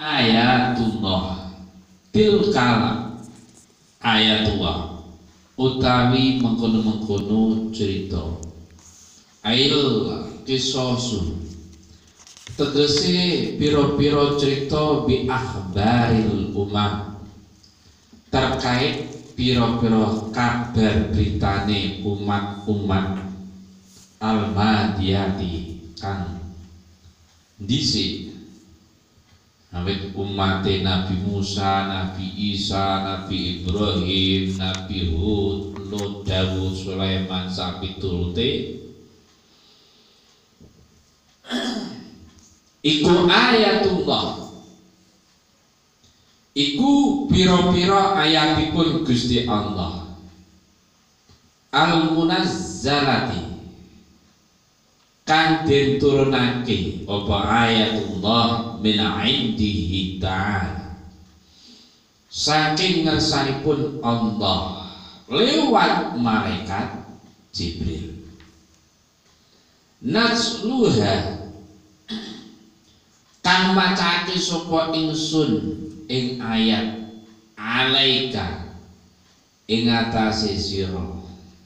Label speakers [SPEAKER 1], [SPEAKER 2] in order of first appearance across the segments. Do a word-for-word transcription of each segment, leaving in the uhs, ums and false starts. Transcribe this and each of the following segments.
[SPEAKER 1] ayatullah tilkala ayatullah utawi mengkono-mengkono cerita ail kisosu tegese piro-piro cerita bi akhbaril umam terkait piro-piro kabar beritane umat-umat al-madiyati kang dhisik awit umate Nabi Musa, Nabi Isa, Nabi Ibrahim, Nabi Hud, Lut, Dawud, Sulaiman, sapi turute iku ayatullah iku piro-piro ayatipun Gusti Allah al-munazzalati kan den turunake apa ayatullah min indihi ta'ala saking ngersanipun Allah lewat malaikat Jibril nasluha kan macake sapa ingsun ing ayat alaika ing atase sira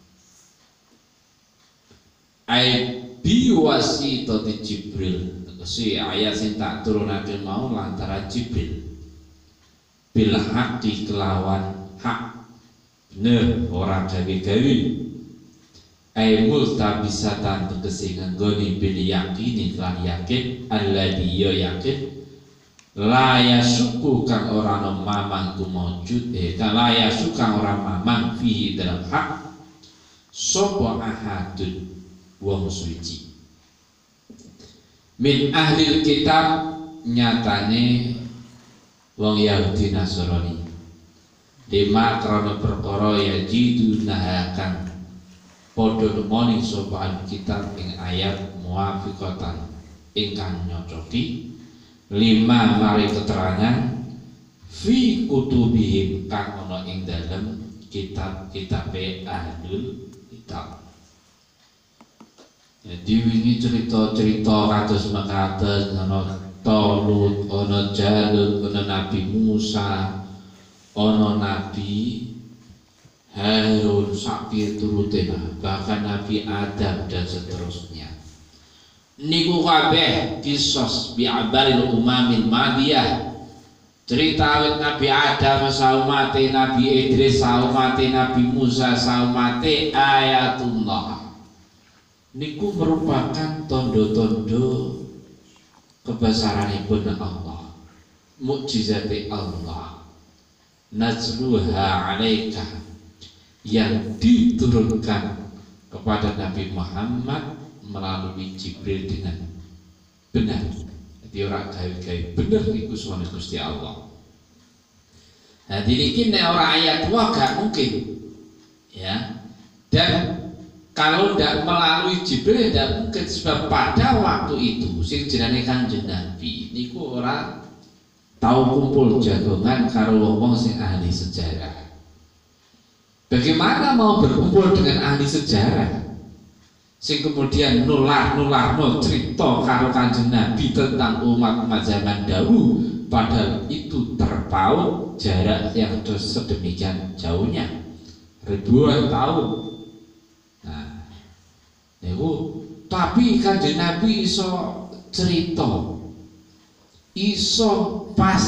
[SPEAKER 1] ayat biwasitati Jibril si ayat sing tak turunake mau lantaran Jibril bil haqqi kelawan hak bener ora gawe-gawe ay multabisatan tegese nggoni bil yakini lan yakin alladhi ya yakin la yasuku kang ora ana mamang kumujud eh kang la yasuku kang ora mamang fi dalam hak sapa ahadun wong suci min ahlil kitab nyatane wong Yahudi Nasrani lima krana perkara ya jidu nahakan padha nemoni sapa ahli kitab ing ayat muwafiqatan ingkang nyocoki lima mari keterangan fi kutubihim kang ana ing dalem kitab-kitabe ahlul kitab. Jadi wingi cerita-cerita kados mekaten ana Talut, ana Jalut, ana Nabi Musa, ana Nabi Harun sapi turute bahkan Nabi Adam dan seterusnya. Niku kabeh kisos bi abaril umamil madiyah. Cerita awet Nabi Adam saumate Nabi Idris saumate Nabi Musa saumate ayatullah. Niku merupakan tondo-tondo kebesaranipun Allah, mukjizati Allah, nazluha alaika yang diturunkan kepada Nabi Muhammad melalui Jibril dengan benar. Jadi orang gawe-gawe bener iku suwane Gusti Allah. Nah, dinikin nek ora ayat wah gak mungkin, ya. Dan kalau tidak melalui Jibril tidak mungkin sebab pada waktu itu sing jenenge Kanjeng Nabi niku ora tahu kumpul jagongan karo wong sing ahli sejarah. Bagaimana mau berkumpul dengan ahli sejarah sing kemudian nular-nular no cerita karo Kanjeng Nabi tentang umat-umat zaman dahulu padahal itu terpaut jarak yang sedemikian jauhnya ribuan tahun. Ewu, tapi Kanjeng Nabi iso cerita, iso pas,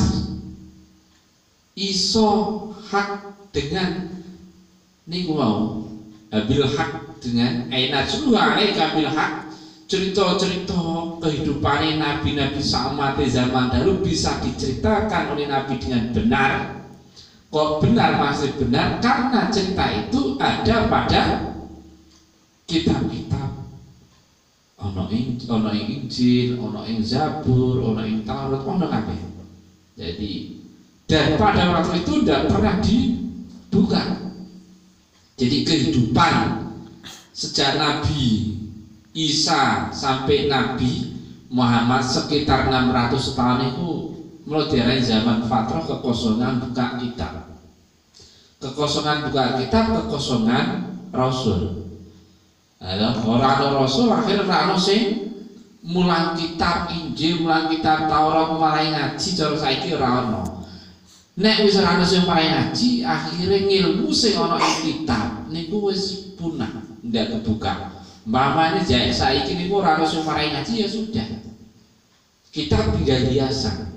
[SPEAKER 1] iso hak dengan niku mau bil hak dengan ainat suha alaika bil hak cerita-cerita kehidupan nabi-nabi saumate zaman dahulu bisa diceritakan oleh Nabi dengan benar. Kok benar masih benar karena cerita itu ada pada kitab-kitab. Ono ing ono ing Injil, ono ing Zabur, ono ing Taurat, ono kabeh. Jadi dan pada waktu itu tidak pernah dibuka. Jadi kehidupan sejak Nabi Isa sampai Nabi Muhammad sekitar enam ratus tahun itu mulai dari zaman fatrah kekosongan buka kitab. Kekosongan buka kitab, kekosongan Rasul. Ada orang Rasul akhirnya rano sing mulang kitab Injil, mulang kitab Taurat marai ngaji cara saiki ora ono. Nek wis ora ono sing marai ngaji, akhire ngilmu sing ana ing kitab niku wis punah, ndak kebuka. Umpamane jek saiki niku ora ono sing marai ngaji ya sudah. Kitab tinggal hiasan.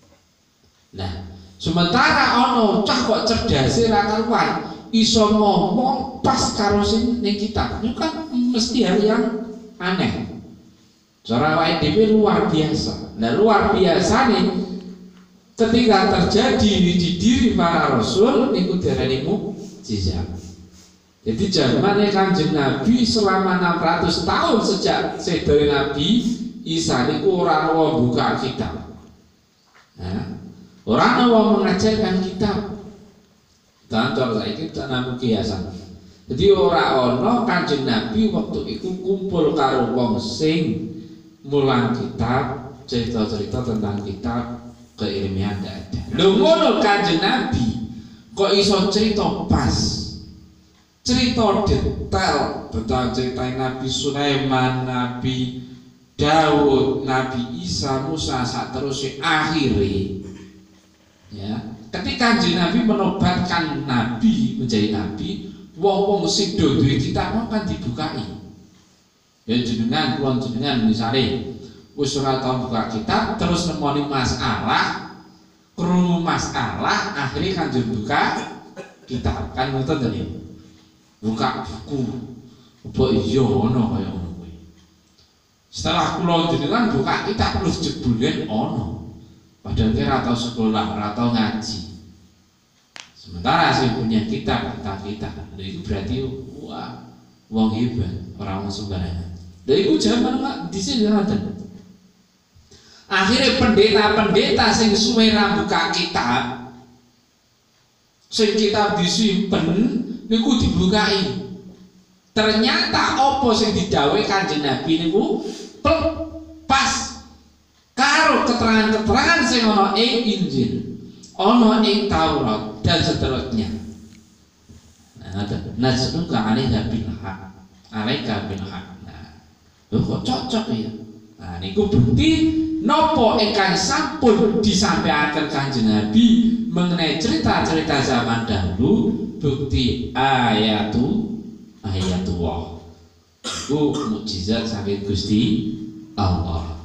[SPEAKER 1] Nah, sementara ono cah kok cerdase ra karuan, iso ngomong pas karo sing ning kitab. Itu kan mesti hal yang aneh. Cara wae dhewe luar biasa. Nah, luar biasa nih ketika terjadi di diri para rasul niku diarani mukjizat. Jadi zamannya Kanjeng Nabi selama enam ratus tahun sejak sedaya Nabi Isa niku ora ana buka kitab. Nah, ora ana mengajarkan kitab. Contoh saiki tanam kiasan. Jadi ora ana Kanjeng Nabi waktu itu kumpul karo wong sing mulang kitab, cerita-cerita tentang kitab keilmian ndak ada. Lho ngono Kanjeng Nabi kok iso cerita pas, cerita detail tentang cerita Nabi Sulaiman, Nabi Daud, Nabi Isa, Musa sak terus akhire. Ya, ketika Kanjeng Nabi menobatkan Nabi menjadi Nabi, wong-wong sing do duwe kitab kan dibukai. Ya jenengan kula jenengan misale wis ora tau buka kitab terus nemoni masalah, krungu masalah akhirnya Kanjeng buka kitab. Kan ngoten to nggih. Buka buku. Apa iya ono kaya ngono kuwi. Setelah kula jenengan buka kitab terus jebule ono. Padahal kira tau sekolah, ora tau ngaji. Sementara saya punya kitab, kitab kitab, itu berarti wah, wong hebat, orang wong sembarangan. Dari itu zaman nggak di sini ada. Akhirnya pendeta-pendeta sing suwe ra buka kitab, sing kitab disimpen, niku dibukai. Ternyata opo sing didhawuhi Kanjeng Nabi niku pas karo keterangan-keterangan sing ana ing Injil, ana ing Taurat dan seterusnya. Nah, nasnuka alaiha bil haq, alaika bil haq. Nah, lho kok cocok ya. Nah, niku bukti nopo ingkang sampun disampaikan Kanjeng Nabi mengenai cerita-cerita zaman dahulu, bukti ayatu ayatullah. Iku mukjizat saking Gusti Allah.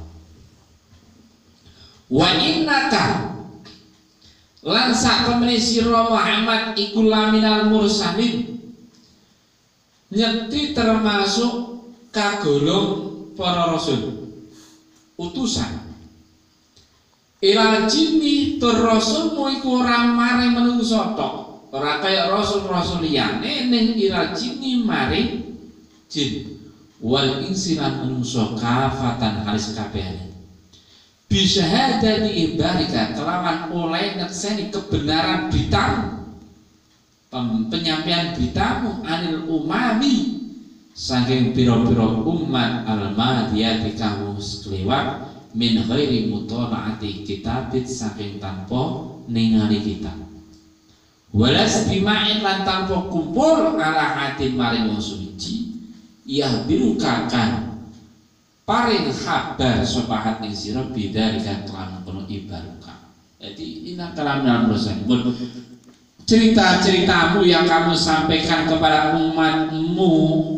[SPEAKER 1] Wa innaka lan sak temene sira Muhammad iku laminal mursalin, nyeti termasuk kagolong para rasul utusan. Ila jinni tur rasulmu iku ora mari menungso tok, ora kaya rasul-rasul liyane ning ila jinni mari jin wal insi lan menungso kafatan halis kabehane. Bisa ada di ibarika kelawan oleh ngekseni kebenaran beritamu, penyampaian beritamu anil umami saking piro-piro umat al-madiyati kamu sekeliwat min ghairi mutola'ati kitabit saking tanpa ningali kitab walas bima'in lan tanpa kumpul ala hati maring wong suci yahbiru kakan paring kabar sopahat ing sira bidzalika kelan kono ibaruka. Jadi ini kalam dalam proses cerita-ceritamu yang kamu sampaikan kepada umatmu,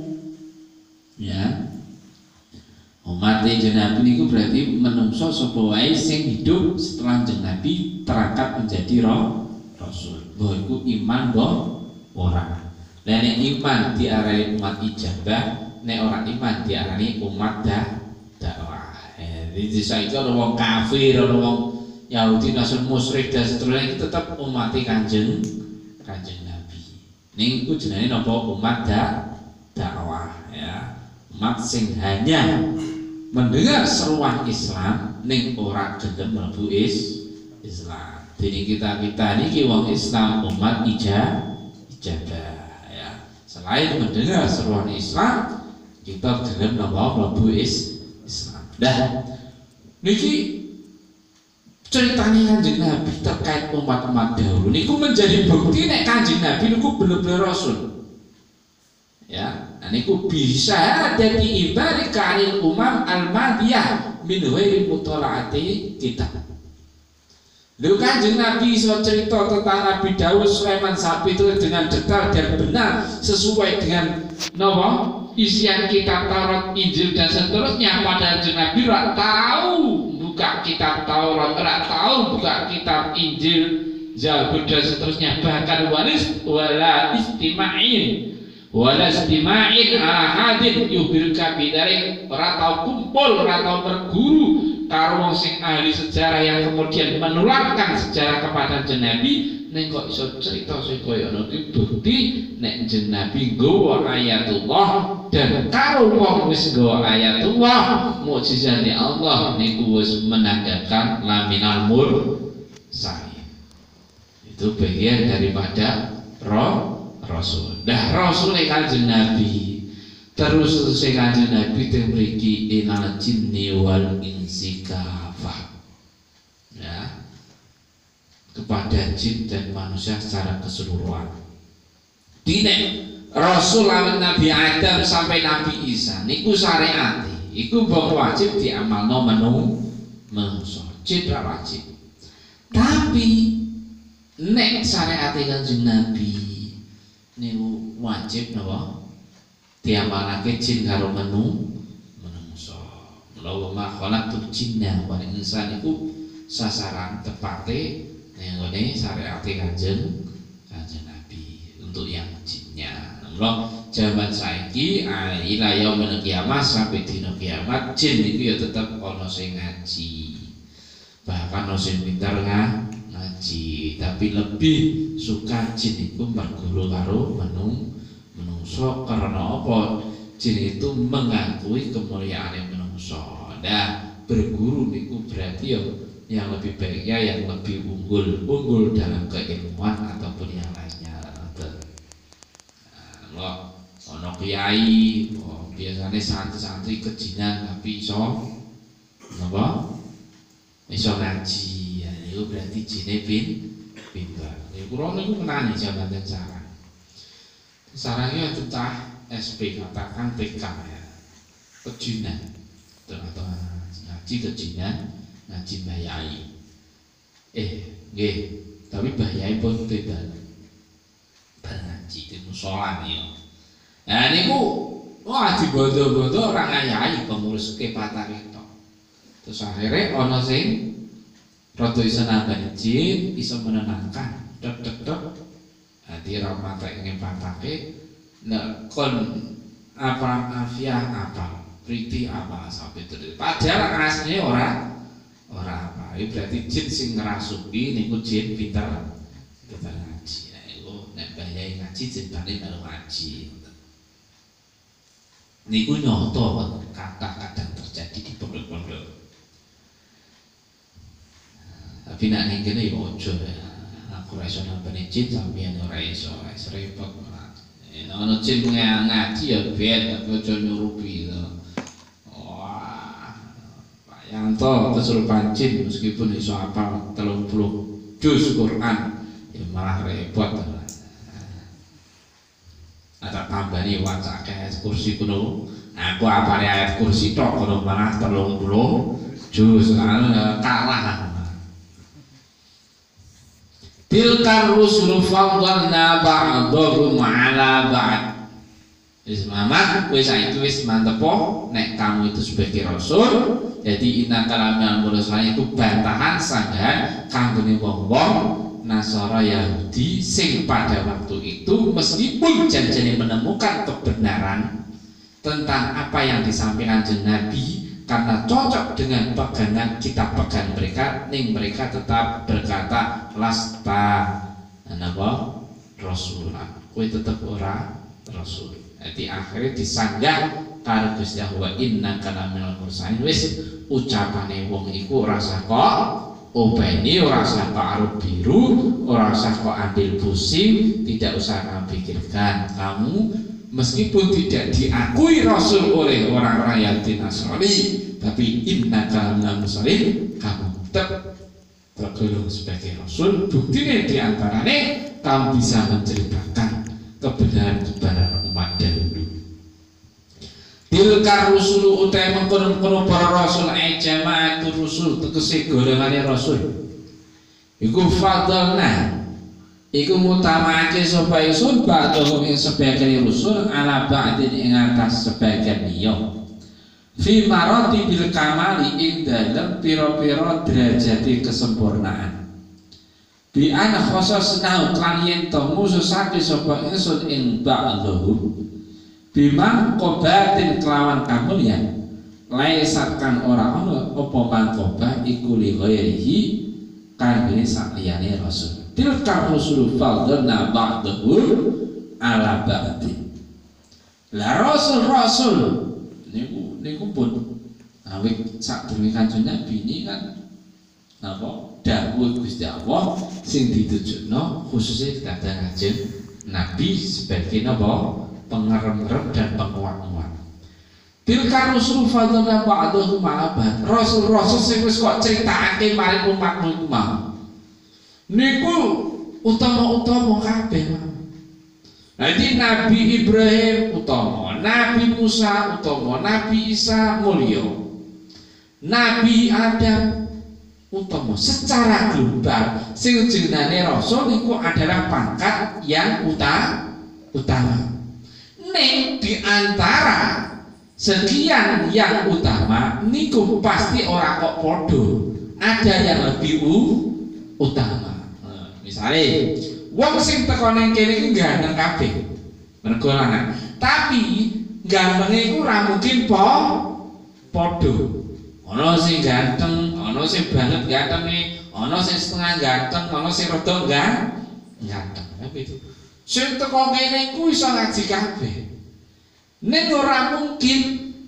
[SPEAKER 1] ya umat Kanjeng Nabi niku berarti menungso sapa wae sing hidup setelah Kanjeng Nabi terangkat menjadi roh rasul. Mbah iku iman mbah ora. Lah nek iman diarani umat ijabah, nek orang iman diarani umat dah dakwah. Jadi saiki ana wong kafir, ana wong Yahudi, Nasrani, musyrik dan seterusnya itu tetap umat Kanjeng Kanjeng Nabi. Ning iku jenenge napa umat dah dakwah ya. Umat sing hanya mendengar seruan Islam ning ora gelem mlebu Islam. Jadi kita-kita niki wong Islam umat ijabah ya. Selain mendengar seruan Islam, kita gelem napa mlebu Islam. Dah niki ceritanya Kanjeng Nabi terkait umat-umat dahulu niku menjadi bukti nek Kanjeng Nabi niku bener-bener rasul. Ya, Nah niku bisa dadi ibarik kanil umam al-madiyah min ghairi mutalaati kitab. Lho Kanjeng Nabi iso cerita tentang Nabi Daud, Sulaiman sapi itu dengan detail dan benar sesuai dengan napa isian kitab Taurat, Injil dan seterusnya. Padahal Kanjeng Nabi ora tahu buka kitab Taurat, ora tahu buka kitab Injil, Zabur dan seterusnya. Bahkan walis wala istima'in wala istima'in ala hadin yubirka bidarik, ora tahu kumpul, ora tahu berguru karo wong sing ahli sejarah yang kemudian menularkan sejarah kepada Kanjeng Nabi. Ning kok iso cerita sing koyo ngono iki bukti nek Kanjeng Nabi nggawa ayatullah, dan karo wong wis nggawa ayatullah mukjizate Allah niku wis menandakan laminal mursalin. Itu bagian daripada roh rasul. Dah rasul Kanjeng Nabi terus selesai Kanjeng Nabi teng mriki inal jinni wal insi kafah, ya, kepada jin dan manusia secara keseluruhan. Dine Rasul awit Nabi Adam sampai Nabi Isa niku syariat, iku wong wajib diamalno menu manungsa, jin ra wajib. Tapi nek syariat Kanjeng Nabi niku wajib napa? Diamalake jin karo menu manungsa. Lawa ma khalaqtul jinna wal insa niku sasaran tepate ning ngene syariat Kanjeng Kanjeng Nabi untuk yang jinnya. Mula zaman saiki ila yaumil kiamat sampai dina kiamat jin niku ya tetep ana sing ngaji. Bahkan ana sing pinter ngaji, tapi lebih suka jin iku berguru karo menu menungso. Karena apa? Jin itu mengakui kemuliaan menungso. Nah, berguru niku berarti ya yang lebih baiknya yang lebih unggul, unggul dalam keilmuan ataupun yang lainnya. Nah, ono kiai, oh, biasanya santri-santri kejinan tapi iso napa? Iso ngaji. Ya, itu berarti jine pin pinter. Ya kula niku menani zaman sekarang. Sarangnya cutah S P, katakan T K ya, kejinan atau ngaji kejinan, ngaji bayai. Eh, nggih, tapi bayai pun tidak ngaji di musola nih. Nah niku wah dibondo-bondo orang ayai pengurus kepatah itu. Terus akhirnya ono sing rada iso nambani jin, iso menenangkan, dek-dek-dek. Hati ramata ingin patake, nek kon apa afiah apa, priti apa sampai terus. Padahal aslinya orang orang apa? Itu berarti jin sing ngerasuki niku jin pinter, pinter ngaji. Nah itu nek bayai ngaji jin bali baru ngaji. Niku nyoto kadang-kadang terjadi di pondok-pondok. Tapi nek ning kene ya ojo ya. Aku rasa nambani jin sampeyan ora iso, wis repot malah. Nek ana jin ngaji ya ben tapi aja nyurupi to. Wah. Pak Yanto kesurupan jin meskipun iso hafal telung puluh juz Quran ya malah repot. Ada tambani waca ayat kursi kuno. Aku hafal ayat kursi tok kono malah telung puluh juz kalah. Tilkar rusul faddalna ba'dahum 'ala ba'd. Wis mamat wis saiki wis mantep nek kamu itu sebagai rasul. Jadi inna kalamal mursalin itu bantahan sanggahan kanggone wong-wong Nasara Yahudi sing pada waktu itu meskipun janjane menemukan kebenaran tentang apa yang disampaikan Kanjeng Nabi, karena cocok dengan pegangan kita pegang mereka, ning mereka tetap berkata lasta napa rasulullah, kowe tetep ora rasul. Jadi akhirnya disanggah karo Gusti Allah inna kana minal mursalin. Wis ucapane wong iku ora usah kok openi, ora usah kok arep biru, ora usah kok ambil pusing, tidak usah kamu pikirkan. Kamu meskipun tidak diakui rasul oleh orang-orang Yahudi Nasrani, tapi inna kana muslim, kamu tetap tergolong sebagai rasul. Buktinya diantaranya kamu bisa menceritakan kebenaran kebenaran umat dahulu. tilkar rusulu utai mengkono-kono para rasul ai jamaatul rusul tegese golongane rasul iku fadlna iku mutamake sapa ingsun ba'dhum ing sebagian rusul ala ba'din ing atas sebagian liya fi maratibil kamali ing dalem pira-pira derajate kesempurnaan bi ana khosasna kan yen to mususake sapa ingsun ing ba'dhum bimang kobatin kelawan kamulyan laisatkan ora ana apa mangkobah iku li ghairihi kan bene sakliyane rasul tilkar rusul fadlna ba'dhum ala ba'di la rasul-rasul niku niku pun awit sadurunge Kanjeng Nabi ini kan napa dawuh Gusti Allah sing ditujukno khususnya kadang Kanjeng Nabi sebagai napa pengerem-erem dan penguat-nguat. Tilkar rusul fadlna ba'dhum ala ba'd. Rasul-rasul sing wis kok critakake maring umatmu iku mau. Niku utama-utama kabeh. Jadi Nabi Ibrahim utama, Nabi Musa utama, Nabi Isa mulya. Nabi Adam utama secara global. Sing jenenge rasul niku adalah pangkat yang utama. utama. Ning di antara sekian yang utama niku pasti ora kok podo, ada yang lebih u, utama. Nah, misalnya wong sing teko ning kene iki ganteng kabeh mergo lanang, tapi gantenge iku ora mungkin po podo. Ana sing ganteng, ana sing banget gantenge, ana sing setengah ganteng, ana sing rada ganteng. Begitu. Sing teko kene iku iso ngaji kabeh. Ning ora mungkin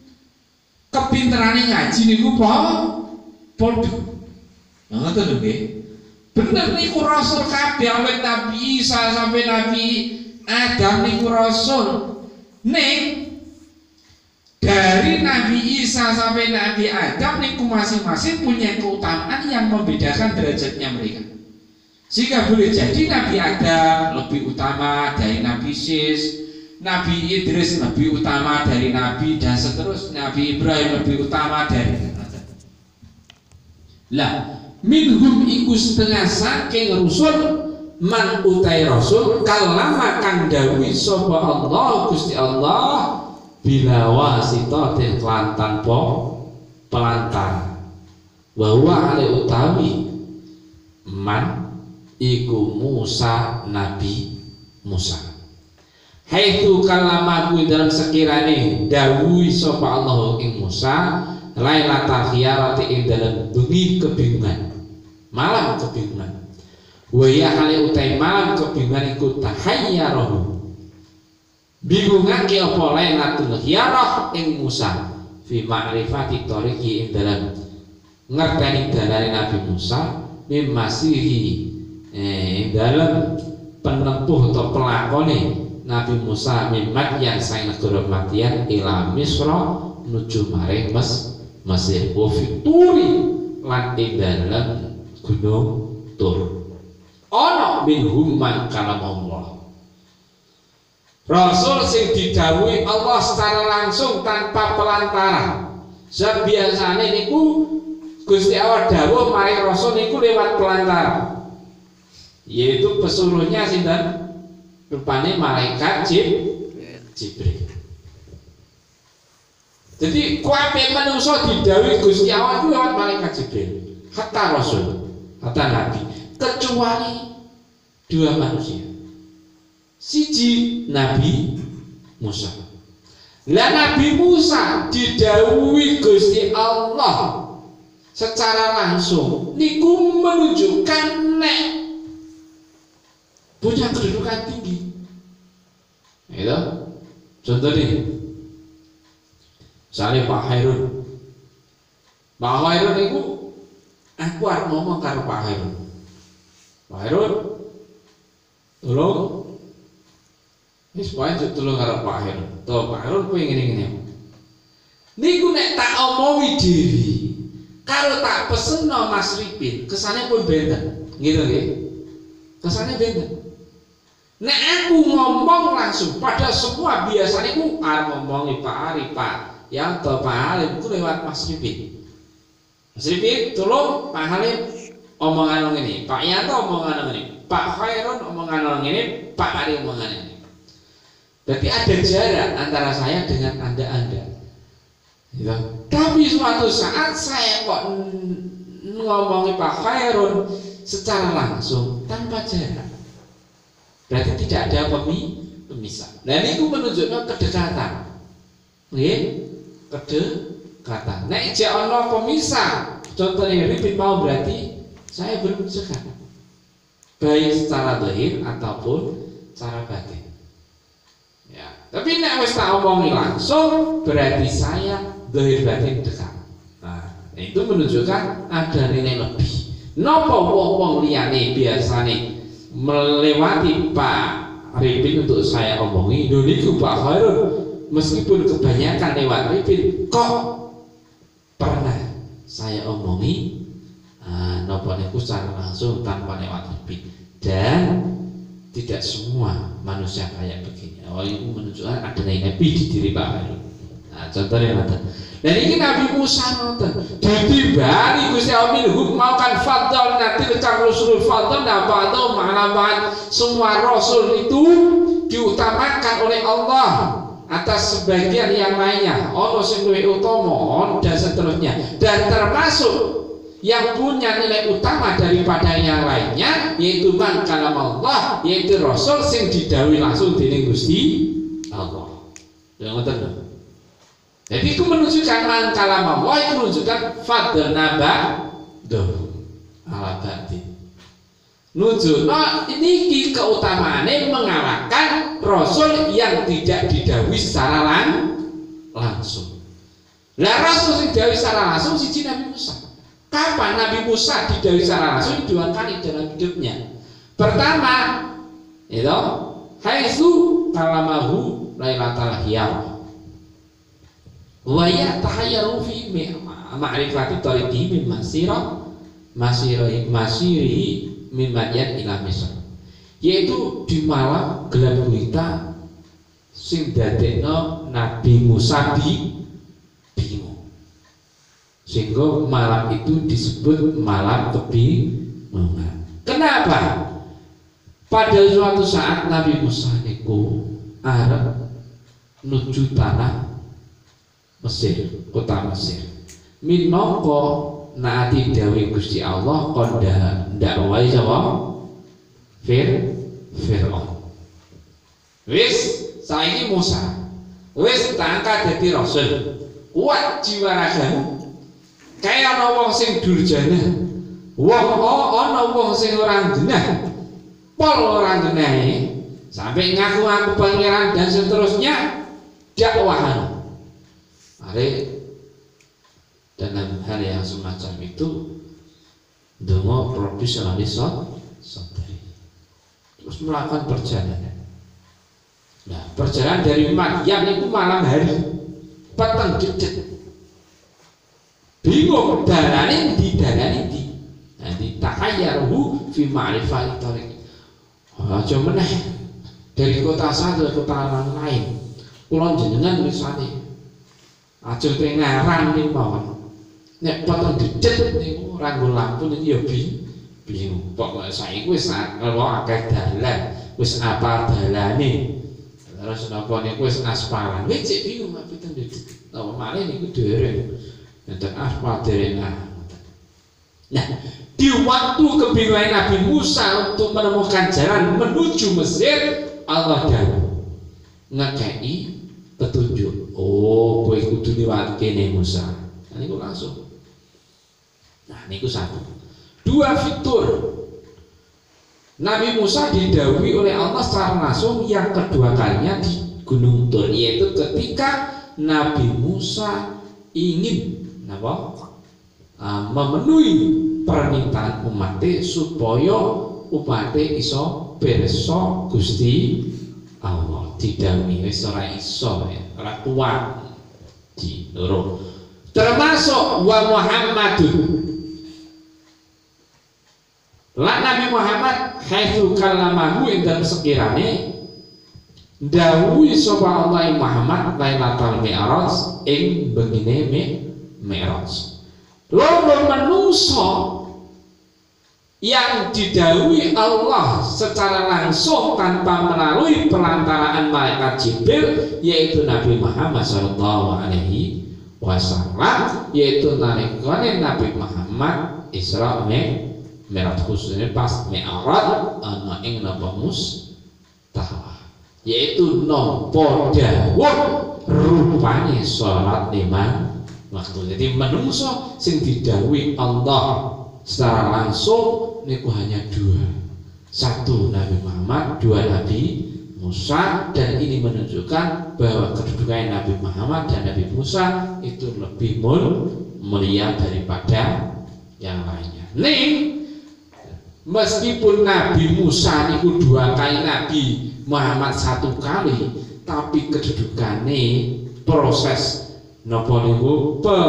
[SPEAKER 1] kepinterane ngaji niku po padha. Ngoten lho nggih. Bener niku rasul kabeh awet Nabi Isa sampai Nabi Adam niku rasul. Ning dari Nabi Isa sampai Nabi Adam niku masing-masing punya keutamaan yang membedakan derajatnya mereka. Sehingga boleh jadi Nabi Adam lebih utama dari Nabi Sis, Nabi Idris lebih utama dari Nabi, dan seterusnya Nabi Ibrahim lebih utama dari lah minhum iku setengah saking rusul man utai rasul kalama kang dawuh sapa Allah Gusti Allah bila wasitatin kelan tanpa pelantar bahwa ale utawi man iku Musa Nabi Musa. Haitsu kalamaku dalam sekirane dawuh sapa Allah ing Musa lailatul khiyarati ing dalam bengi kebingungan, malam kebingungan. Wa ya hale utai malam kebingungan iku tahayyarahu. Bingungake apa lailatul khiyarah ing Musa fi ma'rifati tariqi ing dalam ngerteni dalane Nabi Musa mimasihi eh dalam penempuh atau pelakone Nabi Musa mimat yang sang negara Madian ila Misra menuju maring Mes Mesir wa fituri lan ing dalam gunung Tur ana minhum man kalam Allah Rasul sing didhawuhi Allah secara langsung tanpa pelantara. Sebab biasane niku Gusti Allah dawuh maring Rasul niku lewat pelantara. Yaitu pesuruhnya sinten? Rupane malaikat Jibril. Jadi kabeh manusa didhawuhi Gusti Allah itu lewat malaikat Jibril. Hatta Rasul, hatta Nabi, kecuali dua manusia. Siji Nabi Musa. Lah Nabi Musa didhawuhi Gusti Allah secara langsung niku menunjukkan nek punya kedudukan tinggi. Itu contoh nih, misalnya Pak Hairun. Pak Hairun itu aku harus ngomong karo Pak Hairun. Pak Hairun, tolong, ini semuanya tolong karo Pak Hairun. Tuh Pak Hairun aku ingin ingin. Niku nek tak omongi diri, kalau tak pesen no Mas Ripin, kesannya pun beda, gitu ya. Kesannya beda. Nek aku ngomong langsung pada semua biasanya aku ah ngomongi Pak Ari, Pak yang to Pak Halim itu lewat Mas Ripit. Mas Ripit tolong Pak Halim omongan orang ini, Pak Yanto omongan orang ini, Pak Khairun omongan orang ini, Pak Ari omongan ini. Berarti ada jarak antara saya dengan anda-anda. Gitu. Tapi suatu saat saya kok ngomongin Pak Khairun secara langsung tanpa jarak. Berarti tidak ada pemisah. Dan itu menunjukkan kedekatan. Nggih, kedekatan. Nek jek ana pemisah, contohnya Ripit mau berarti saya belum sekat. Baik secara zahir ataupun secara batin. Ya, tapi nek wis tak omongi langsung berarti saya zahir batin dekat. Nah, itu menunjukkan ada nilai lebih. Napa wong-wong liyane biasane melewati Pak Ripin untuk saya omongi, lho niku Pak Khairun meskipun kebanyakan lewat Ripin kok pernah saya omongi nah, napa niku secara langsung tanpa lewat Ripin. Dan tidak semua manusia kayak begini. Oh, itu menunjukkan ada nilai lebih di diri Pak Khairun. Nah, contohnya ngoten. Dan ini Nabi Musa ngoten. Dadi bali Gusti Allah minhum mau kan fadl nanti dekat Rasul fadl dapat atau ma'lamat semua rasul itu diutamakan oleh Allah atas sebagian yang lainnya. Ono sing luwih utama dan seterusnya. Dan termasuk yang punya nilai utama daripada yang lainnya yaitu man kalam Allah, yaitu rasul sing didhawuhi langsung dening Gusti Allah. Ya ngoten. Jadi itu menunjukkan man kalam Allah, itu menunjukkan fadl nabah doh ala batin. Nunjukno ini keutamaannya mengalahkan rasul yang tidak didhawuhi secara lang langsung. Lah rasul yang didhawuhi secara langsung siji Nabi Musa. Kapan Nabi Musa didhawuhi secara langsung? Dua kali dalam hidupnya. Pertama, itu haitsu kalamahu lailatal hiyam. Wa ya tahayyaru fi ma'rifati tariqi min masira masiri masiri min Madyan ila Misr. Yaitu di malam gelap gulita sing dadekno Nabi Musa di bingung. Sehingga malam itu disebut malam kebingungan. Kenapa? Pada suatu saat Nabi Musa niku arep nuju tanah Mesir, kota Mesir. Minangka naati dawuh Gusti Allah konda dakwai sapa? Fir Fir'aun. Wis saiki Musa wis tangka dadi rasul. Kuat jiwa ragamu. Kaya ana wong sing durjana. Wong ana wong sing ora genah. Pol ora genah. Sampai ngaku-ngaku pangeran dan seterusnya dakwahan. Mari dalam hal yang semacam itu dongo profesionalis saudari terus melakukan perjalanan. Nah, perjalanan dari Madyan itu malam hari peteng dedet bingung darane di darane di nanti tahayyaruhu fi ma'rifati tariq. Aja meneh dari kota satu ke kota lain kula jenengan wisane aja tengaran ning mawon. Nek potong dedet niku ranggo lampu niku ya bingung. Pokoke saiki wis kalau akeh dalan, wis apa dalane. Terus napa niku wis aspalan. Wis cek bingung nek potong dedet. Napa malih niku dereng. Nek aspal dereng. Nah, di waktu kebingungan Nabi Musa untuk menemukan jalan menuju Mesir, Allah dawuh ngekei petunjuk. Oh, kowe kudu liwat kene Musa. Nah, niku langsung. Nah, niku satu. Dua fitur. Nabi Musa didhawuhi oleh Allah secara langsung yang kedua kalinya di Gunung Tur, yaitu ketika Nabi Musa ingin napa? Uh, memenuhi permintaan umatnya supaya umatnya iso pirsa Gusti Allah. Didhawuhi wis ora iso ya, ora kuat di loro. Termasuk wa Muhammadun. Lan Nabi Muhammad haitsu kallamahu ing dalem sekirane dawuhi sapa Allah Muhammad Lailatul Mi'raj ing bengine Mi'raj. Loro manungsa yang didhawuhi Allah secara langsung tanpa melalui perantaraan malaikat Jibril yaitu Nabi Muhammad sallallahu alaihi wasallam, yaitu nalikane Nabi Muhammad Isra Mi'raj, khususnya pas Mi'raj ana ing napa Mustafa, yaitu nampa dawuh rupane salat lima waktu. Jadi menungso sing didhawuhi Allah secara langsung niku hanya dua, satu Nabi Muhammad, dua Nabi Musa, dan ini menunjukkan bahwa kedudukan Nabi Muhammad dan Nabi Musa itu lebih mulia daripada yang lainnya. Nih, meskipun Nabi Musa niku dua kali, Nabi Muhammad satu kali, tapi kedudukannya proses napa niku pe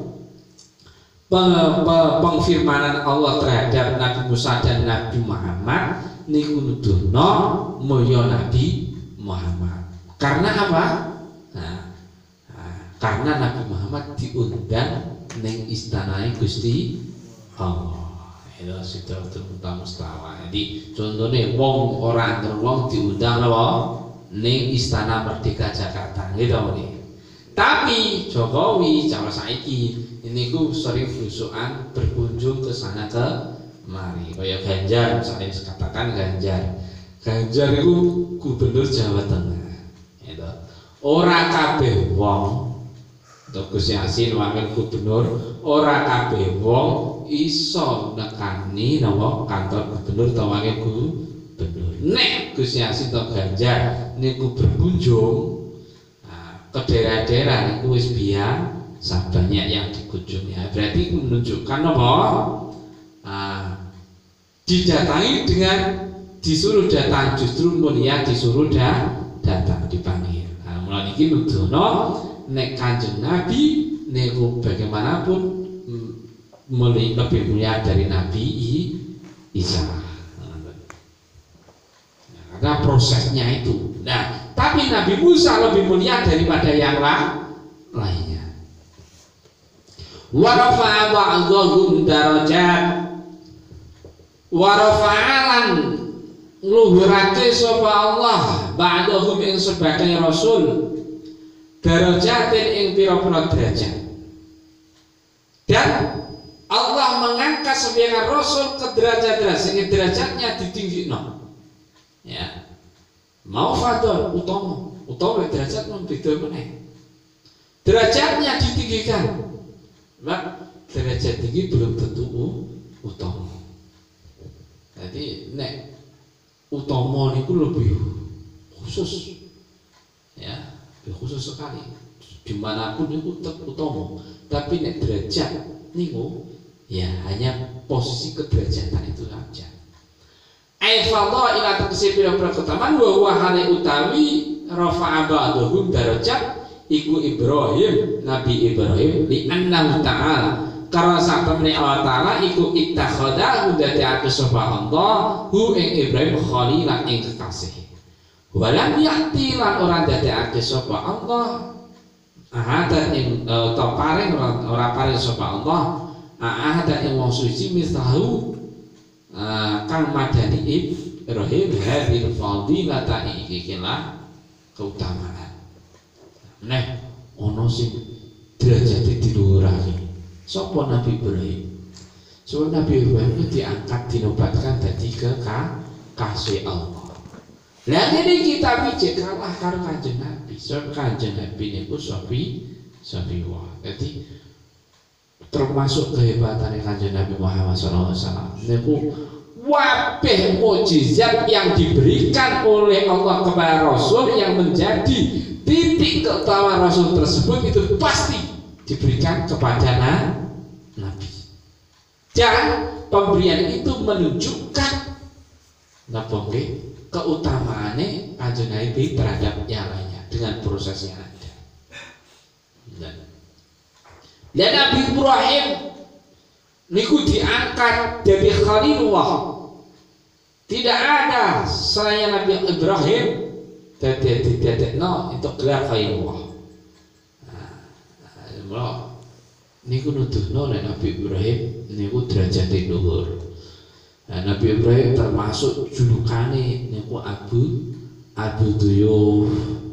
[SPEAKER 1] pengfirmanan Allah terhadap Nabi Musa dan Nabi Muhammad niku nuduhno mulya Nabi Muhammad. Karena apa? Nah, nah, karena Nabi Muhammad diundang ning istanae Gusti Allah. Itu Sidratul Mustawa. Jadi contohnya wong orang wong diundang apa ning Istana Merdeka Jakarta gitu nih. Tapi Jokowi cara saiki ini ku sering berusukan berkunjung ke sana ke mari. Kayak Ganjar misalnya, katakan Ganjar. Ganjar itu gubernur Jawa Tengah. Itu ora kabeh wong, Gus Yassin wakil gubernur, ora kabeh wong iso nekani napa kantor gubernur atau wakil gubernur. Nek Gus Yassin atau Ganjar niku berkunjung ke daerah-daerah itu wis biasa banyak yang dikunjungi. Berarti menunjukkan apa? Nah, didatangi dengan disuruh datang, justru mulia disuruh da, datang dipanggil. Nah, mulai ini nuduhno nek Kanjeng Nabi niku bagaimanapun lebih mulia dari Nabi Isa. Nah, karena prosesnya itu. Nah, tapi Nabi Musa lebih mulia daripada yang lainnya. Wa rafa'a ba'dhum darajat, wa rafa'alan luhurake sapa Allah ba'dhum ing sebagai rasul darajatin ing pira-pira derajat. Dan Allah mengangkat sebagai rasul ke derajat-derajat sing derajatnya ditinggikno. Ya. Mau fadol utama, utama derajat membeda meneh. Derajatnya ditinggikan. Mak derajat tinggi belum tentu utama. Jadi nek utama niku lebih khusus, ya, lebih khusus sekali. Dimanapun niku tetap utama. Tapi nek derajat niku ya hanya posisi kederajatan itu saja. Ai fadha ila taqsir pira-pira keutamaan wa huwa hale utawi rafa'a ba'dhum darajat iku Ibrahim, Nabi Ibrahim li annahu ta'ala karena sak temene Allah taala iku ittakhadha dadekake sapa Allah hu ing Ibrahim khalilan ing kekasih. Walam yati lan ora dadekake sapa Allah ahad ing ta paring ora paring sapa Allah ahad ing wong suci misahu Uh, kang madani Ibrahim hadil fadilata ikilah keutamaan. Nah, ono sing derajate diluhurake. Sapa Nabi Ibrahim? So Nabi Ibrahim itu diangkat dinobatkan dadi kekasih Allah. Lah ini kita bijak kalah karo Kanjeng Nabi. So Kanjeng Nabi niku sapi sapi wah. Jadi termasuk kehebatan Kanjeng Nabi Muhammad sallallahu alaihi wasallam niku wabeh mukjizat yang diberikan oleh Allah kepada Rasul yang menjadi titik keutamaan Rasul tersebut itu pasti diberikan kepada Nabi. Dan pemberian itu menunjukkan napa nggih keutamaane Kanjeng Nabi terhadap yang lainnya dengan proses yang ada. Dan Dan Nabi Ibrahim niku diangkat dari Khalilullah. Tidak ada selain Nabi Ibrahim dadi didadekno entuk gelar khairullah. Nah, mula niku nuduhno nek Nabi Ibrahim niku derajate dhuwur. Nah, Nabi Ibrahim termasuk julukane niku Abu Abu Duyuf.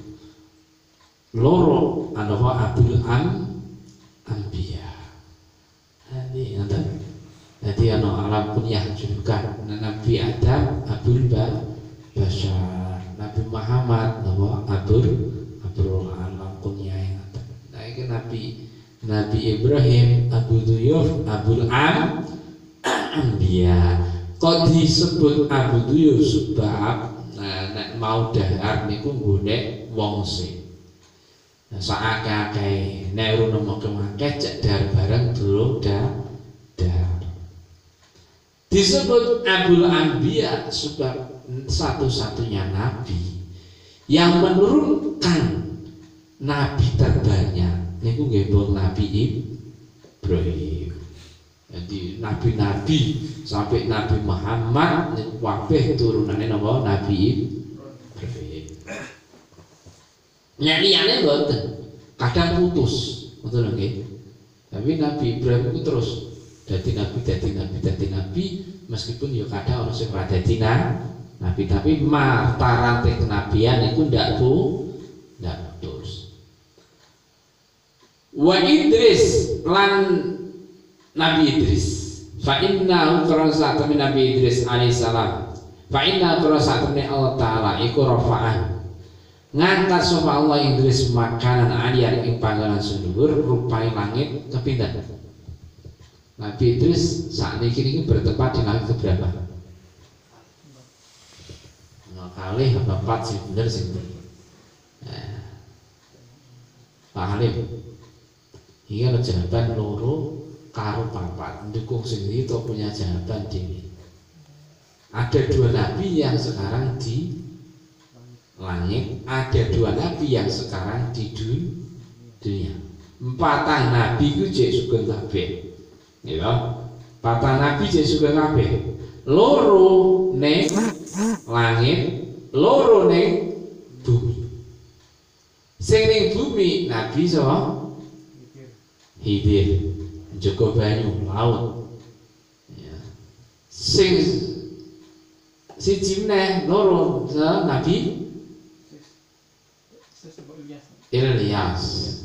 [SPEAKER 1] Loro anawa Abdul Am Anbiya. Ini ngoten. Dadi ana alam kunyah julukan Nabi Adam Abdul Bashar, Nabi Muhammad napa Abdul Abdul Alam kunyah ngoten. Nah iki Nabi Nabi Ibrahim Abu Duyuf Abdul Am Anbiya. Kok disebut Abu Duyuf sebab nah, nek mau dahar niku nggone wong sing nah, saakeh-akeh nek ora nemoke akeh cek dahar bareng durung dah dahar. Disebut Abul Anbiya sebab satu-satunya nabi yang menurunkan nabi terbanyak niku nggih Nabi Ibrahim. Jadi nabi-nabi sampai Nabi Muhammad niku kabeh turunane napa Nabi Ibrahim. Nek liyane mboten, kadang putus, ngoten lho nggih. Tapi Nabi Ibrahim itu terus dadi nabi, dadi nabi, dadi nabi meskipun ya kadang ana sing ora dadi nabi, tapi mata rantai kenabian iku ndak bu, ndak putus. Wa Idris lan Nabi Idris fa innahu qarasa min Nabi Idris alaihissalam fa inna qarasa min Allah taala iku rafa'an ngangkat sapa Allah Idris makanan aliyar ing panggonan sendhuwur rupae langit kepindah. Nabi Idris saat ini bertempat di langit keberapa? Nah, kali apa empat sih bener sih bener. Nah, Pak Halim, iya jawaban loro karo papat mendukung sendiri itu punya jawaban tinggi. Ada dua nabi yang sekarang di langit, ada dua nabi yang sekarang di dunia. Empatan nabi ku jek sugeng kabeh. Ya, patah nabi jek sugeng kabeh. Loro ning langit, loro ning bumi. Sing ning bumi nabi sapa? Khidir. Joko banyu laut. Ya. Sing siji meneh loro nabi Ilyas.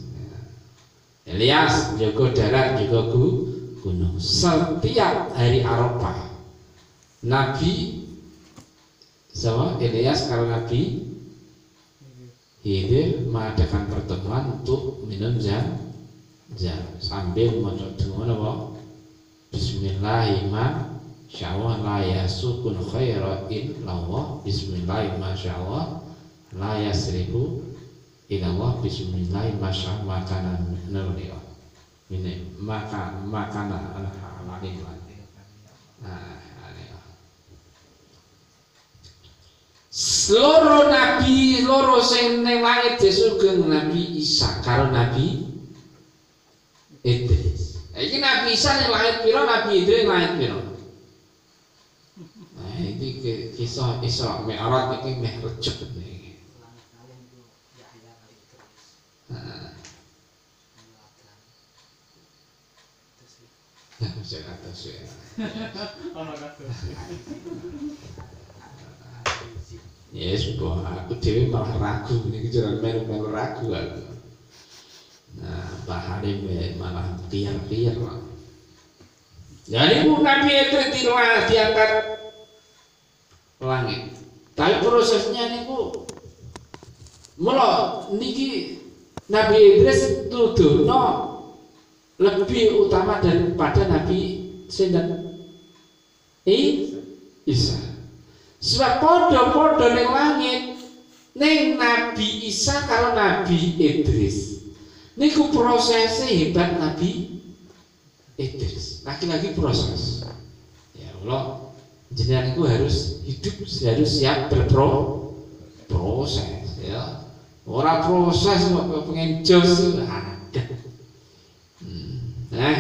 [SPEAKER 1] Ilyas joko darat juga gunung. Setiap hari Arafah Nabi sama Ilyas kalau Nabi Khidir mengadakan pertemuan untuk minum jam jam sambil membaca doa apa? Bismillahirrahmanirrahim. Insyaallah la yasukun khaira illallah. Bismillahirrahmanirrahim. La yasrifu illallah. Bismillahirrahmanirrahim. Makanan nuril. Ini maka makanan anak lagi lagi. Nah, seluruh nabi, seluruh sing ning langit sugeng Nabi Isa karo Nabi Idris. Iki Nabi Isa ning langit pira, Nabi Idris langit pira? Nah, iki kisah Isra Mi'raj iki meh recep iki. Nah. Nah, bisa atas ya. Ono kados. Ya sebuah aku dewi malah ragu ini jangan melu-melu ragu aku. Nah Pak Halim malah tiar-tiar lah. Jadi bu Nabi itu tidak diangkat langit. Tapi prosesnya ini bu, mula niki Nabi Idris tuduh no lebih utama daripada Nabi Sinten Isa. Sebab podo-podo ning langit ning Nabi Isa karo Nabi Idris niku prosesnya hebat Nabi Idris. Lagi-lagi proses. Ya Allah, jenengan itu harus hidup, harus siap berproses ya. Ora proses kok pengen jos ada. Hmm. Nah,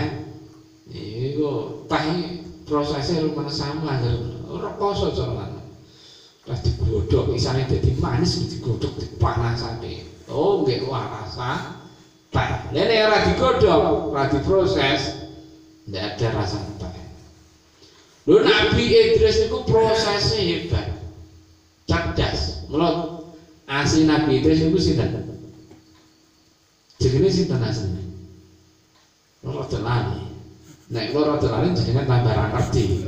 [SPEAKER 1] itu tahi prosesnya rumah sama ora koso jalan.
[SPEAKER 2] Lah digodhog isane dadi manis digodhog dipanasake. Oh nggih rasa teh. Lah nek ora digodhog, ora diproses, ndak ada rasa teh. Lho Nabi Idris niku prosesnya hebat. Cerdas. Mula asli Nabi Idris niku sinten? Jenenge sinten asline? Loro delani. Nek loro delani jenenge tambah ra ngerti.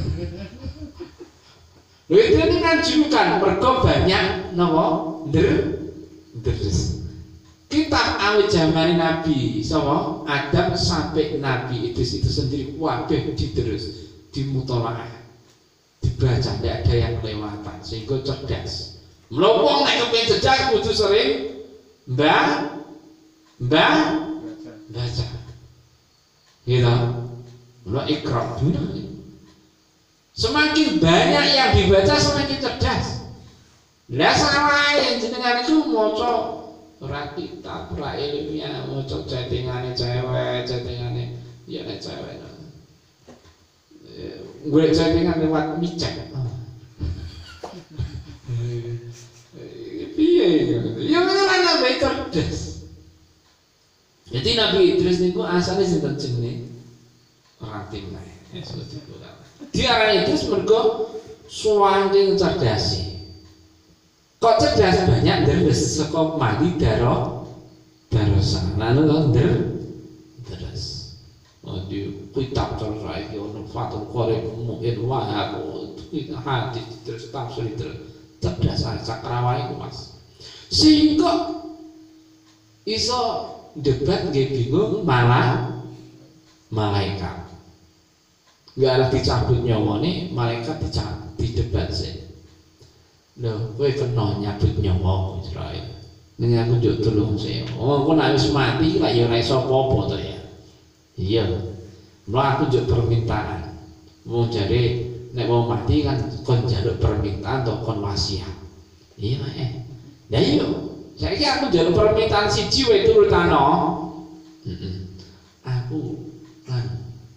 [SPEAKER 2] Lho itu ini kan julukan mergo banyak napa nder deres. Kitab awit zaman Nabi sapa Adam sampai Nabi Idris itu sendiri kabeh diterus dimutolaah dibaca, tidak ada yang kelewatan sehingga cerdas. Mula wong nek kepengin cerdas kudu sering mbah mbah baca. Gitu. Mula ikra dulu. Semakin banyak yang dibaca semakin cerdas. Lah salah yang jenengan itu maca ora kitab, ora ilmiah, maca chattingane cewek, chattingane ya nek cewek. Gue chattingan lewat micet. Piye ya ora nabi cerdas. Jadi Nabi Idris niku asale sinten jenenge? Ora timah. Diarani Idris mergo saking cerdase. Kok cerdas banyak dari saka mandi daro darosa. Lalu lho nder terus. Oh di kitab cara iki ono Fathul Qorib Mu'in Wahab hadis terus tafsir terus cerdas sakrawae ku Mas. Sehingga iso debat nggih bingung malah malaikat. Enggak ada dicabut nyawane, malaikat dicabut di debat sih. Loh, kowe kena nyabut nyawa Israil. Ning aku njuk tulung sih. Oh, engko nek wis mati lak ya ora iso apa-apa to ya. Iya. Mula aku njuk permintaan. Wong jare nek mau mati kan kon njaluk permintaan to kon wasiat. Iya eh. Lah iya. Saiki aku njaluk permintaan siji wae turutano. Heeh. Aku kan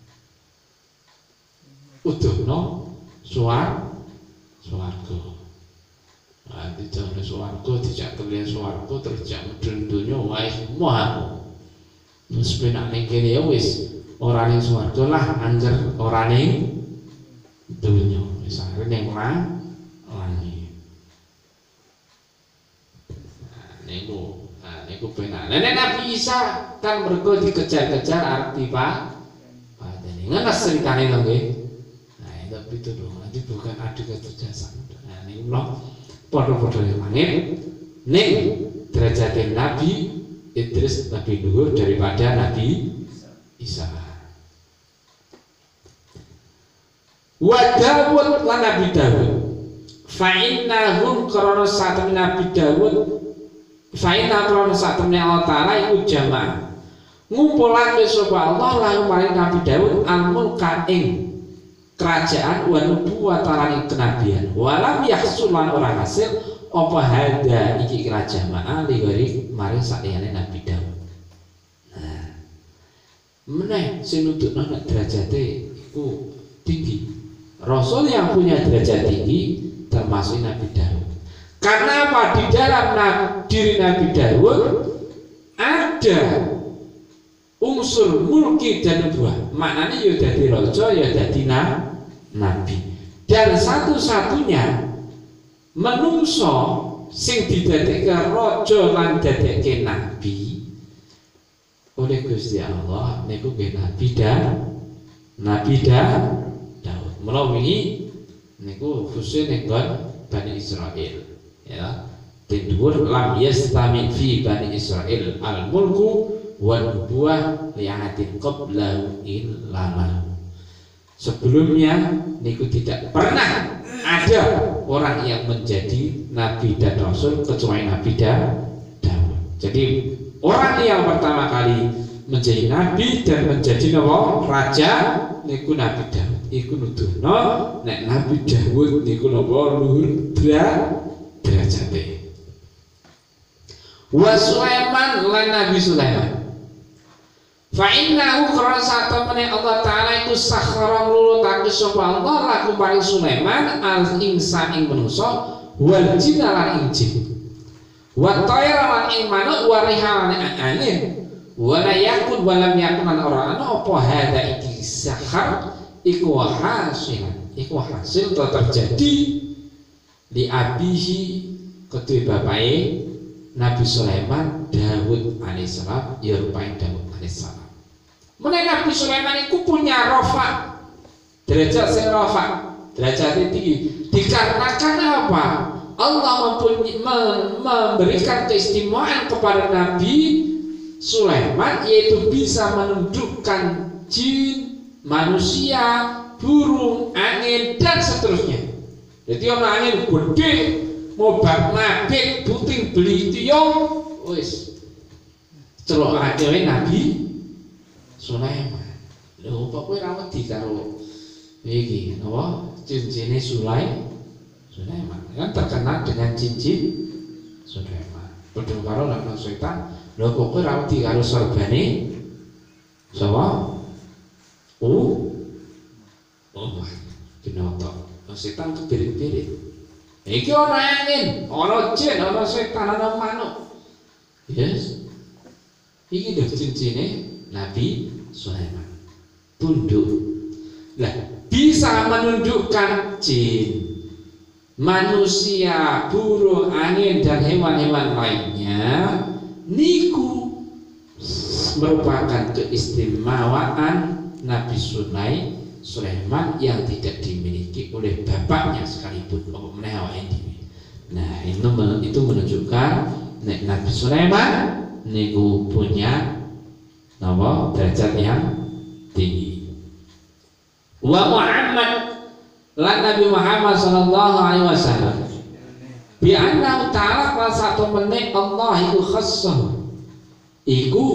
[SPEAKER 2] utuhno suar swarga. Nah, di jalan swarga dijak kalian swarga terus jak medun donya wae semua aku. Wis penak ning kene ya wis ora ning swarga lah anjer ora ning donya. Wis arep ning langit. Nah, niku, nah niku penak. Nek Nabi Isa kan mergo dikejar-kejar arep tiba padane. Ngenes ceritane lho nggih. Nah, tapi itu dong, nanti bukan adu kecerdasan. Nah, niku lho padha-padha langit ning derajat Nabi Idris lebih luhur daripada Nabi Isa. Wa Dawud lan Nabi Dawud. Fa innahum qarana saat Nabi Dawud fa inna qarana saat Allah Taala iku jamaah. Ngumpulake sapa Allah lan maring Nabi Dawud al-mulka ing kerajaan wa nubuwah tarani kenabian walam yahsulan orang hasil apa hada iki kerajaan ma'a ligori mari sakjane Nabi Daud. Nah meneh sing nuduhno nek derajate iku tinggi. Rasul yang punya derajat tinggi termasuk Nabi Daud. Karena apa? Di dalam diri Nabi Daud ada unsur mulki dan nubuah. Maknanya ya dadi raja ya dadi nabi. Dan satu-satunya menungso sing didadekke raja lan dadekke nabi oleh Gusti Allah niku nggih Nabi dan Nabi dan Daud. Menawi niku khusus ning Bani Israil ya. Tindur lam yastamin fi Bani Israil al mulku wa nubuwah li'atin qablahu illallah. Sebelumnya niku tidak pernah ada orang yang menjadi nabi dan rasul kecuali Nabi dan Daud. Jadi orang yang pertama kali menjadi nabi dan menjadi nabi raja niku Nabi Daud. Iku nuduhno nek Nabi Daud niku napa luhur derajate. Wa Sulaiman lan Nabi Sulaiman. Fa innahu qara satamane Allah taala iku sakhara nglulutake sapa Allah laku paring Sulaiman al insan ing manusa wal jinna lan ing jin wa tayra lan ing manuk wa rihalan angin wa la yakun wa lam yakun ora ana apa hada iki sakhar iku hasil iku hasil to terjadi di abihi kedue bapake Nabi Sulaiman Daud alaihissalam ya rupane Daud alaihissalam. Mulai Nabi Sulaiman itu punya rofa, derajat sing rofa, derajat tinggi. Dikarenakan apa? Allah mempunyai, memberikan keistimewaan kepada Nabi Sulaiman, yaitu bisa menundukkan jin, manusia, burung, angin dan seterusnya. Jadi orang angin gede, mobat mabit, puting beli tiong, wis celok adewe Nabi Sulaiman. Lho kok kowe ra wedi karo iki napa cincine Sulai Sulaiman kan terkenal dengan cincin Sulaiman. Padha karo lan setan. Lho kok kowe ra wedi karo sorbane sapa? Oh. Oh, binoto. Setan kepirit-pirit. Iki ana angin, ana jin, ana setan, ana manuk. Yes. Iki dhewe cincine Nabi Sulaiman tunduk. Lah, bisa menundukkan jin, manusia, burung, angin dan hewan-hewan lainnya. Niku merupakan keistimewaan Nabi Sulaiman Sulaiman yang tidak dimiliki oleh bapaknya sekalipun. Oh, nah, itu itu menunjukkan Nabi Sulaiman niku punya nama derajat yang tinggi. Wa Muhammad lan Nabi Muhammad sallallahu alaihi wasallam bi anna ta'ala wa satu menit Allah iku khassah iku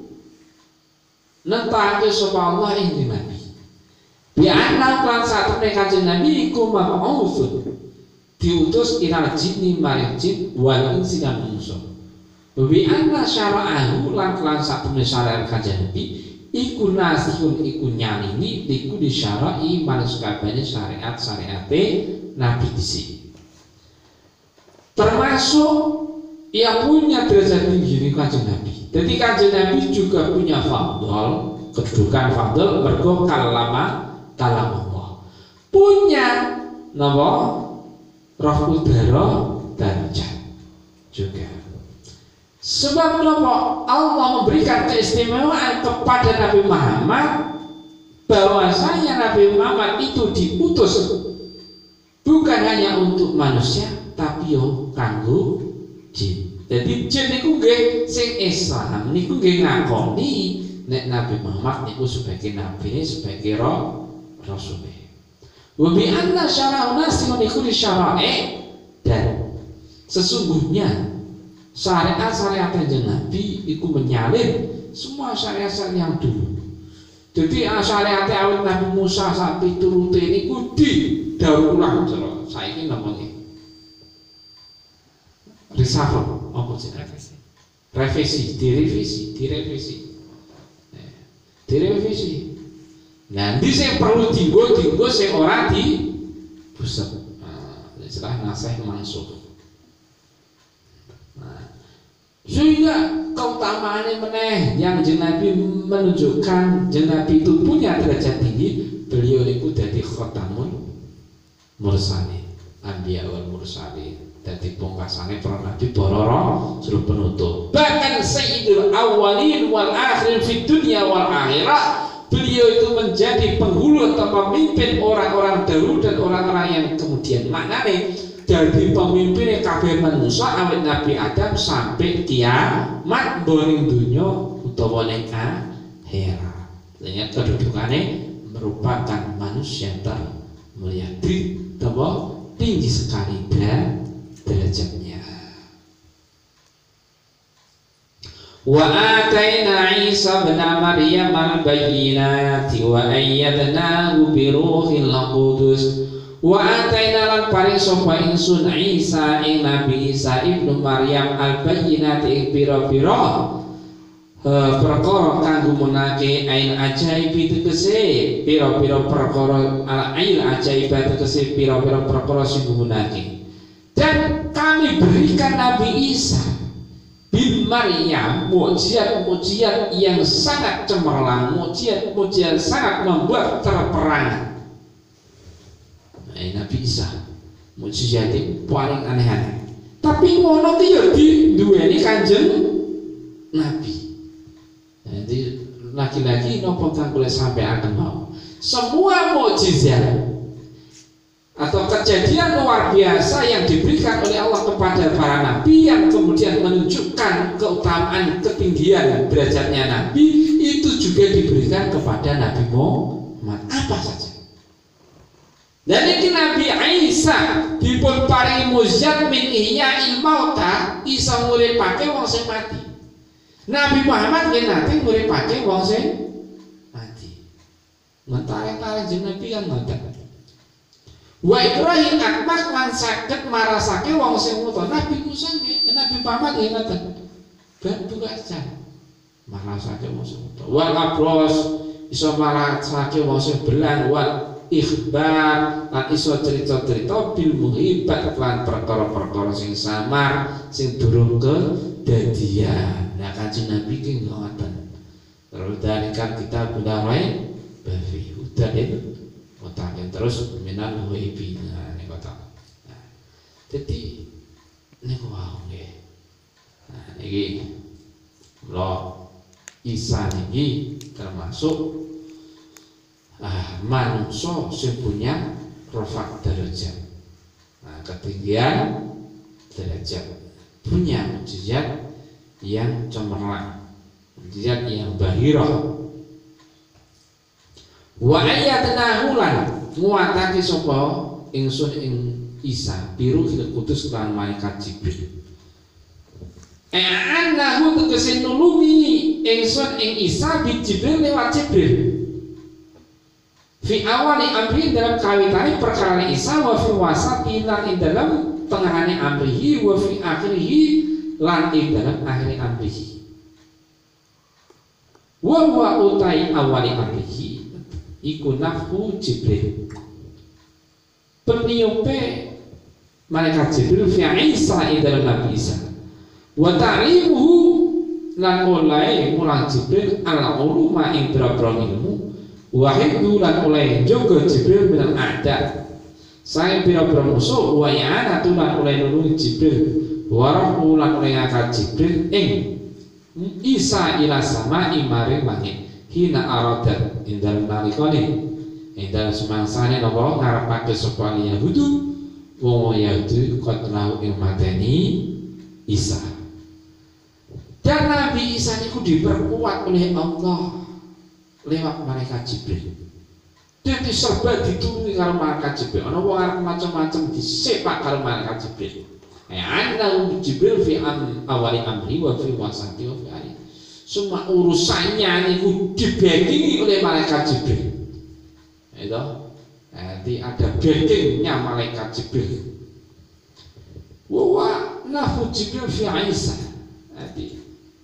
[SPEAKER 2] nentake sapa Allah ing Nabi. Bi anna lan satu menit kanjeng Nabi iku mab'utsun diutus ilal jinni maring jin wal insi lan manusa. Bi anna syara'ahu lan lan satu menit syariat kanjeng Nabi iku nasihun iku nyalini iku disyara'i manus kabehane syariat-syariate Nabi disi. Termasuk yang punya derajat tinggi ini kanjeng Nabi. Jadi kanjeng Nabi juga punya fadl, kedudukan fadl mergo kalama kalam Allah. Punya nama roh udara darajat juga. Sebab nama Allah memberikan keistimewaan kepada Nabi Muhammad bahwasanya Nabi Muhammad itu diutus bukan hanya untuk manusia tapi yo kanggo jin. Jadi jin niku nggih sing Islam niku nggih ngakoni nek Nabi Muhammad niku sebagai nabi, sebagai roh rasul. Wa bi anna syara'a nasihun iku syara'i dan sesungguhnya syariat-syariat kanjeng Nabi itu menyalin semua syariat-syariat yang dulu. Jadi syariat awet Nabi Musa sampai turute niku di daur ulang jero. Saiki namanya reshuffle apa sih? Revisi. Revisi, direvisi, direvisi. Direvisi. Nah, di sing perlu dienggo dienggo sing ora di buset. Nah, istilah nasih mansuh. Sehingga keutamaannya meneh yang Nabi menunjukkan Nabi itu punya derajat tinggi. Beliau itu dari khotamun mursalin, anbiya wal mursalin, dari pungkasane para nabi bororo suruh penutup. Bahkan sayyidul awwalin wal akhirin fid dunya wal akhirah. Beliau itu menjadi penghulu atau pemimpin orang-orang dahulu dan orang-orang yang kemudian. Maknanya jadi pemimpin kabeh manusia awet Nabi Adam sampai kiamat boning dunya utawa ning akhirat. Sehingga kedudukannya merupakan manusia termulia, tinggi sekali dan derajatnya. Wa ataina Isa bin Maryam al-bayyinati wa ayyadnahu bi ruhil qudus. Wa ataina lan paring sapa ingsun Isa ing Nabi Isa ibnu Maryam al-bayyinati ing pira-pira perkara kanggo menake ail ajaib tegese pira-pira perkara ail ajaib tegese pira-pira perkara sing gumunake. Dan kami berikan Nabi Isa bin Maryam mukjizat-mukjizat yang sangat cemerlang, mukjizat-mukjizat sangat membuat terperangah. Nah, Nabi Isa mukjizat paling aneh-aneh. Tapi ngono ki ya diduweni Kanjeng Nabi. Jadi lagi-lagi nopo kang boleh sampai akan mau semua mukjizat atau kejadian luar biasa yang diberikan oleh Allah kepada para nabi yang kemudian menunjukkan keutamaan ketinggian derajatnya nabi itu juga diberikan kepada Nabi Muhammad apa saja. Dan ini Nabi Isa dipun paringi mukjizat min ihya'il mauta isa nguripake wong sing mati. Nabi Muhammad nggih nate nguripake wong sing mati. Mentare-tare jeneng Nabi kan ngoten. Wa Ibrahim akmak lan saged marasake wong sing wuta. Nabi Musa nggih, Nabi Muhammad nggih ngoten. Ben buka aja. Marasake wong sing wuta. Wa abros iso marasake wong sing belang wa ikhbar lan iso cerita-cerita bil muhibat lan perkara-perkara sing samar sing durung kedadian. Nah Kanjeng Nabi ki ngoten. Terus dari kan kita bunda lain bafi udah itu kotaknya terus minal huibi nah ini kotak. Nah, jadi ini wow nggih. Nah niki lo Isa niki termasuk ah manusia sing punya rofak derajat. Nah ketinggian derajat punya mukjizat yang cemerlang, mukjizat yang bahirah. Wa ayatna hulan nguatake sapa ingsun ing Isa biru hil kudus lan malaikat Jibril. Eh anahu tegese nulungi ingsun ing Isa bi Jibril lewat Jibril. Fi awali amri dalam kawitane perkara Isa wa fi wasati lan ing dalam tengahane amrihi wa fi akhirihi lan ing dalam akhir amrihi. Wa wa utai awali amrihi iku nafhu Jibril. Peniupe malaikat Jibril fi Isa ing dalam Nabi Isa. Wa ta'limuhu lan mulai mulang Jibril ala uluma ing boro-boro ilmu. Wahidu lan oleh jogo Jibril minal ada saya pira-pira musuh wa i'anatu lan oleh nulungi Jibril warahu lan oleh ngangkat Jibril ing Isa ila sama imare langit hina aradat indal nalikane indal semangsane napa ngarepake sapa Yahudu wong Yahudi qatlahu ing mateni Isa. Dan Nabi Isa niku diperkuat oleh Allah lewat malaikat Jibril. Dia diserba ditulungi karo malaikat Jibril. Ana wong arep macam-macam disepak karo malaikat Jibril. Ya ana Jibril fi am awali amri wa fi wasati wa fi akhir. Semua urusannya niku dibackingi oleh malaikat Jibril. Itu. Jadi ada backingnya malaikat Jibril. Wa nahu Jibril fi Isa. Jadi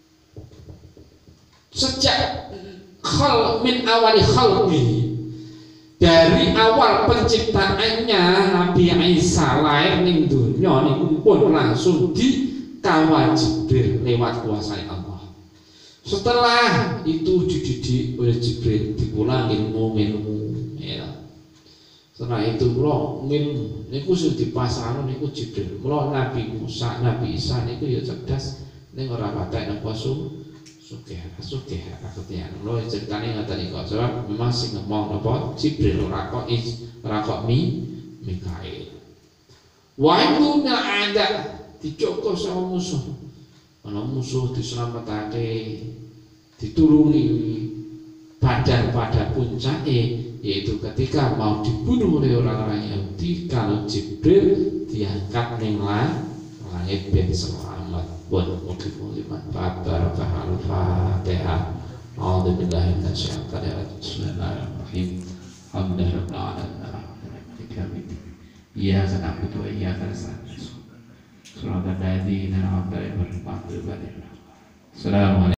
[SPEAKER 2] sejak khal min awali khalqi dari awal penciptaannya Nabi Isa lahir ning dunya niku pun langsung dikawal Jibril lewat kuasa Allah. Setelah itu dididik oleh Jibril, dipulang ilmu-ilmu ya. Setelah itu kula ilmu niku sing dipasarno niku Jibril. Kula Nabi Musa, Nabi Isa niku ya cerdas ning ora patek napa su Sugih, sugih, artinya lo ceritanya ngoten iki sebab memang sing ngomong apa Jibril ora kok ora kok mi Mikail. Wa itu ada dicokok sama musuh. Ana musuh diselametake, ditulungi badan pada puncaknya yaitu ketika mau dibunuh oleh orang-orang Yahudi kalau Jibril diangkat ning langit ben selamat. Buat mudah-mudahan manfaat barakah al-Fatihah. A'udzubillahi minasyaitonir rajim. Bismillahirrahmanirrahim. Alhamdulillahirabbil alamin. Iyyaka na'budu wa iyyaka nasta'in. Shiratal ladzina an'amta 'alaihim ghairil maghdubi 'alaihim. Assalamualaikum.